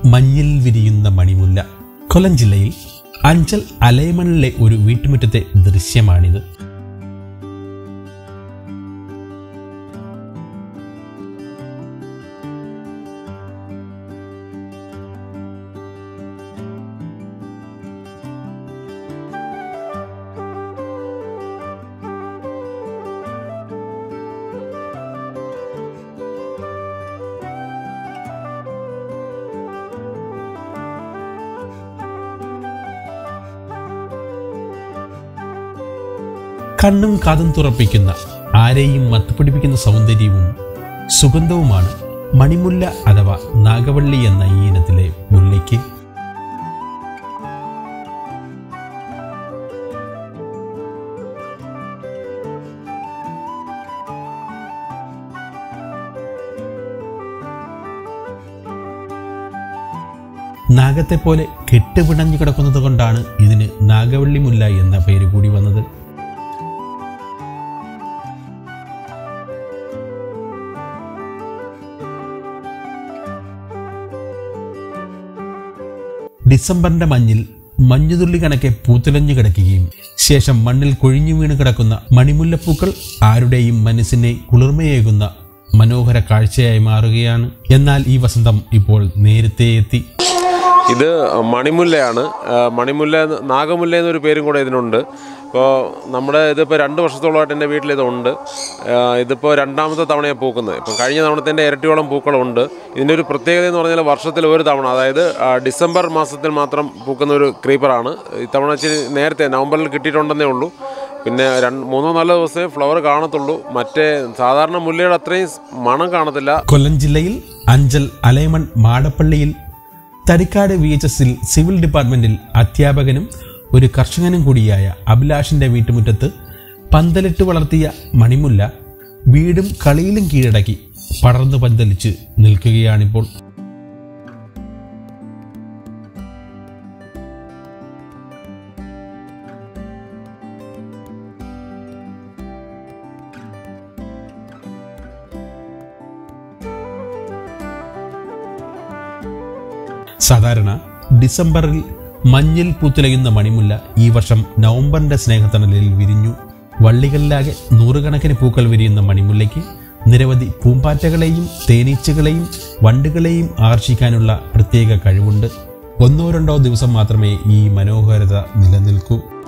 മഞ്ഞിൽ വിരിയുന്ന മണിമുല്ല. കൊല്ലം ജില്ലയിൽ അഞ്ചൽ അലയമണിലെ ഒരു വീട്ടുമുറ്റത്തെ ദൃശ്യമാണിത്. കണ്ണും കാതും തുറപ്പിക്കുന്ന, ആരെയും മത്തുപിടിപ്പിക്കുന്ന സൗന്ദര്യവും സുഗന്ധവുമാണ് മണിമുല്ല അഥവാ നാഗവള്ളി എന്ന ഈ ഇനത്തിലെ മുല്ലയ്ക്ക്. നാഗത്തെ പോലെ കെട്ടുപിണഞ്ഞു കിടക്കുന്നത് കൊണ്ടാണ് ഇതിന് നാഗവള്ളി മുല്ല എന്ന പേര് കൂടി വന്നത്. ഡിസംബറിന്റെ മഞ്ഞിൽ മഞ്ഞുതുള്ളി കണക്കെ പൂത്തുലഞ്ഞു കിടക്കുകയും ശേഷം മണ്ണിൽ കൊഴിഞ്ഞു വീണ് കിടക്കുന്ന മണിമുല്ലപ്പൂക്കൾ ആരുടെയും മനസ്സിനെ കുളിർമയേകുന്ന മനോഹര കാഴ്ചയായി മാറുകയാണ്. എന്നാൽ ഈ വസന്തം ഇപ്പോൾ നേരത്തെ എത്തി. ഇത് മണിമുല്ലയാണ്. മണിമുല്ല, നാഗമുല്ല എന്നൊരു പേരും കൂടെ ഇതിനുണ്ട്. അപ്പോൾ നമ്മുടെ ഇതിപ്പോൾ 2 വർഷത്തോളമായിട്ട് എൻ്റെ വീട്ടിലിതുണ്ട്. ഇതിപ്പോൾ 2ാമത്തെ തവണയാണ് പൂക്കുന്നത്. ഇപ്പം കഴിഞ്ഞ തവണത്തിൻ്റെ ഇരട്ടിയോളം പൂക്കളുണ്ട്. ഇതിൻ്റെ ഒരു പ്രത്യേകത എന്ന് പറഞ്ഞാൽ വർഷത്തിൽ ഒരു തവണ, അതായത് ഡിസംബർ മാസത്തിൽ മാത്രം പൂക്കുന്ന ഒരു ക്രീപ്പറാണ്. ഇത്തവണ ഇച്ചിരി നേരത്തെ നവംബറിൽ കിട്ടിയിട്ടുണ്ടെന്നേ ഉള്ളൂ. പിന്നെ 3-4 ദിവസമേ ഫ്ലവർ കാണത്തുള്ളൂ. മറ്റേ സാധാരണ മുല്ലയുടെ അത്രയും മണം കാണത്തില്ല. കൊല്ലം ജില്ലയിൽ അഞ്ചൽ അലയമൺ മാടപ്പള്ളിയിൽ തരിക്കാട് VHSൽ സിവിൽ ഡിപ്പാർട്ട്മെന്റിൽ അധ്യാപകനും ഒരു കർഷകനും കൂടിയായ അഭിലാഷിന്റെ വീട്ടുമുറ്റത്ത് പന്തലിട്ട് വളർത്തിയ മണിമുല്ല വീടും കളിയിലും കീഴടക്കി പടർന്നു പന്തലിച്ച് നിൽക്കുകയാണിപ്പോൾ. സാധാരണ ഡിസംബറിൽ മഞ്ഞിൽ പൂത്തുലയുന്ന മണിമുല്ല ഈ വർഷം നവംബറിന്റെ സ്നേഹത്തണലിൽ വിരിഞ്ഞു. വള്ളികളിലാകെ 100 കണക്കിന് പൂക്കൾ വിരിയുന്ന മണിമുല്ലയ്ക്ക് നിരവധി പൂമ്പാറ്റകളെയും തേനീച്ചകളെയും വണ്ടുകളെയും ആകർഷിക്കാനുള്ള പ്രത്യേക കഴിവുണ്ട്. 1-2 ദിവസം മാത്രമേ ഈ മനോഹരത നിലനിൽക്കൂ.